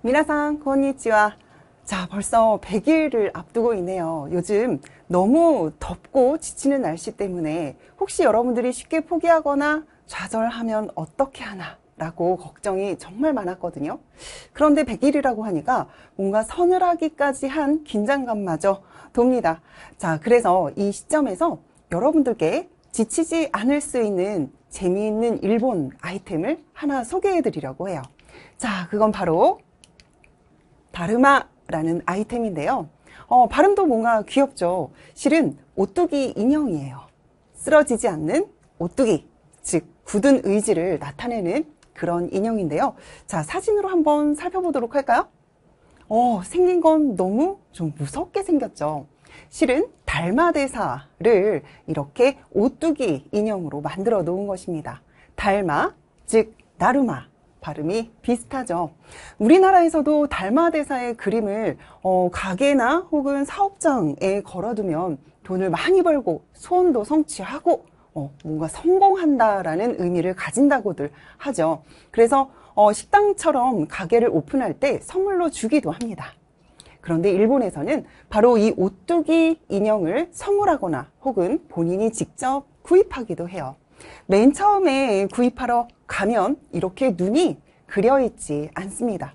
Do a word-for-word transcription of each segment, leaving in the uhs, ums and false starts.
미나상 konnichiwa. 자, 벌써 백 일을 앞두고 있네요. 요즘 너무 덥고 지치는 날씨 때문에 혹시 여러분들이 쉽게 포기하거나 좌절하면 어떻게 하나 라고 걱정이 정말 많았거든요. 그런데 백 일이라고 하니까 뭔가 서늘하기까지 한 긴장감마저 돕니다. 자, 그래서 이 시점에서 여러분들께 지치지 않을 수 있는 재미있는 일본 아이템을 하나 소개해 드리려고 해요. 자, 그건 바로 다르마라는 아이템인데요. 어, 발음도 뭔가 귀엽죠. 실은 오뚜기 인형이에요. 쓰러지지 않는 오뚜기, 즉 굳은 의지를 나타내는 그런 인형인데요. 자, 사진으로 한번 살펴보도록 할까요? 어, 생긴 건 너무 좀 무섭게 생겼죠. 실은 달마대사를 이렇게 오뚜기 인형으로 만들어 놓은 것입니다. 달마, 즉 다르마. 발음이 비슷하죠. 우리나라에서도 달마대사의 그림을 어, 가게나 혹은 사업장에 걸어두면 돈을 많이 벌고 소원도 성취하고 어, 뭔가 성공한다라는 의미를 가진다고들 하죠. 그래서 어, 식당처럼 가게를 오픈할 때 선물로 주기도 합니다. 그런데 일본에서는 바로 이 오뚜기 인형을 선물하거나 혹은 본인이 직접 구입하기도 해요. 맨 처음에 구입하러 가면 이렇게 눈이 그려있지 않습니다.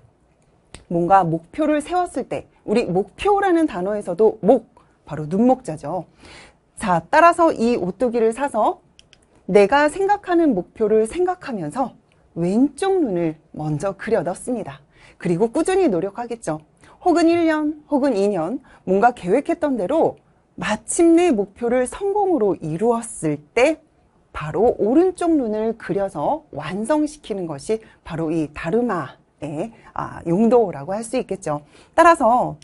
뭔가 목표를 세웠을 때, 우리 목표라는 단어에서도 목, 바로 눈목자죠. 자, 따라서 이 오뚜기를 사서 내가 생각하는 목표를 생각하면서 왼쪽 눈을 먼저 그려 넣습니다. 그리고 꾸준히 노력하겠죠. 혹은 일 년, 혹은 이 년, 뭔가 계획했던 대로 마침내 목표를 성공으로 이루었을 때 바로 오른쪽 눈을 그려서 완성시키는 것이 바로 이 다르마의 용도라고 할 수 있겠죠. 따라서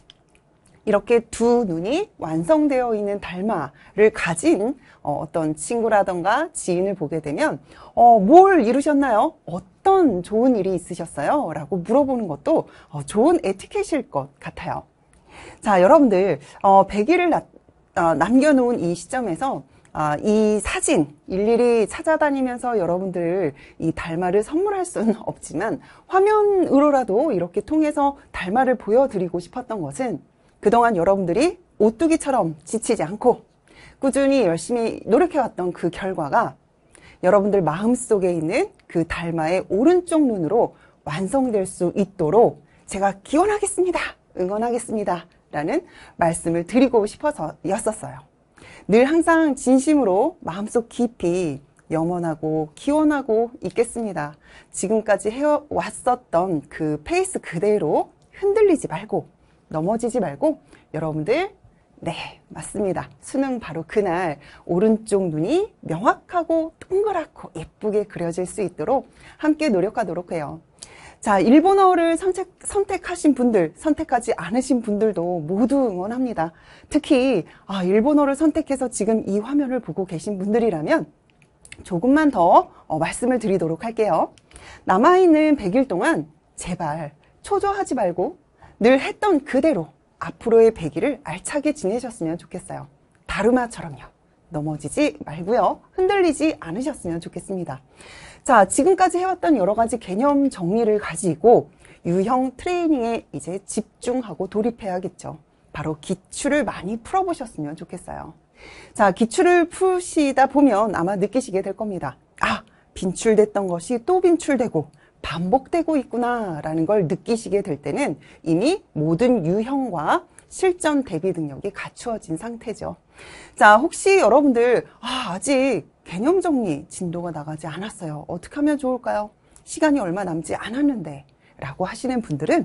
이렇게 두 눈이 완성되어 있는 달마를 가진 어떤 친구라던가 지인을 보게 되면 어, 뭘 이루셨나요? 어떤 좋은 일이 있으셨어요? 라고 물어보는 것도 좋은 에티켓일 것 같아요. 자, 여러분들 어, 백 일을 나, 어, 남겨놓은 이 시점에서 아, 이 사진 일일이 찾아다니면서 여러분들 이 달마를 선물할 수는 없지만 화면으로라도 이렇게 통해서 달마를 보여드리고 싶었던 것은 그동안 여러분들이 오뚜기처럼 지치지 않고 꾸준히 열심히 노력해왔던 그 결과가 여러분들 마음속에 있는 그 달마의 오른쪽 눈으로 완성될 수 있도록 제가 기원하겠습니다. 응원하겠습니다. 라는 말씀을 드리고 싶어서였었어요. 늘 항상 진심으로 마음속 깊이 염원하고 기원하고 있겠습니다. 지금까지 해왔었던 그 페이스 그대로 흔들리지 말고 넘어지지 말고 여러분들 네 맞습니다. 수능 바로 그날 오른쪽 눈이 명확하고 동그랗고 예쁘게 그려질 수 있도록 함께 노력하도록 해요. 자, 일본어를 선택, 선택하신 분들, 선택하지 않으신 분들도 모두 응원합니다. 특히 아, 일본어를 선택해서 지금 이 화면을 보고 계신 분들이라면 조금만 더 어, 말씀을 드리도록 할게요. 남아있는 백 일 동안 제발 초조하지 말고 늘 했던 그대로 앞으로의 백 일을 알차게 지내셨으면 좋겠어요. 다르마처럼요. 넘어지지 말고요. 흔들리지 않으셨으면 좋겠습니다. 자, 지금까지 해왔던 여러 가지 개념 정리를 가지고 유형 트레이닝에 이제 집중하고 돌입해야겠죠. 바로 기출을 많이 풀어보셨으면 좋겠어요. 자, 기출을 푸시다 보면 아마 느끼시게 될 겁니다. 아, 빈출됐던 것이 또 빈출되고 반복되고 있구나 라는 걸 느끼시게 될 때는 이미 모든 유형과 실전 대비 능력이 갖추어진 상태죠. 자, 혹시 여러분들 아, 아직 개념 정리 진도가 나가지 않았어요. 어떻게 하면 좋을까요? 시간이 얼마 남지 않았는데 라고 하시는 분들은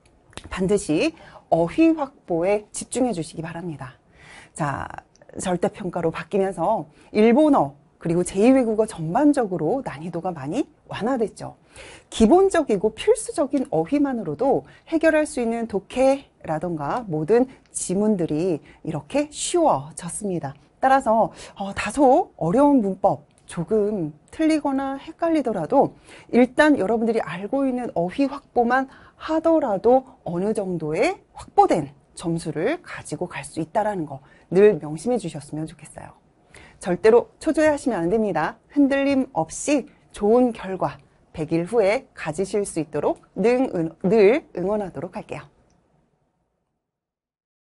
반드시 어휘 확보에 집중해 주시기 바랍니다. 자, 절대평가로 바뀌면서 일본어 그리고 제이 외국어 전반적으로 난이도가 많이 완화됐죠. 기본적이고 필수적인 어휘만으로도 해결할 수 있는 독해라던가 모든 지문들이 이렇게 쉬워졌습니다. 따라서 어, 다소 어려운 문법, 조금 틀리거나 헷갈리더라도 일단 여러분들이 알고 있는 어휘 확보만 하더라도 어느 정도의 확보된 점수를 가지고 갈 수 있다는 거 늘 명심해 주셨으면 좋겠어요. 절대로 초조해하시면 안 됩니다. 흔들림 없이 좋은 결과 백 일 후에 가지실 수 있도록 늘, 늘 응원하도록 할게요.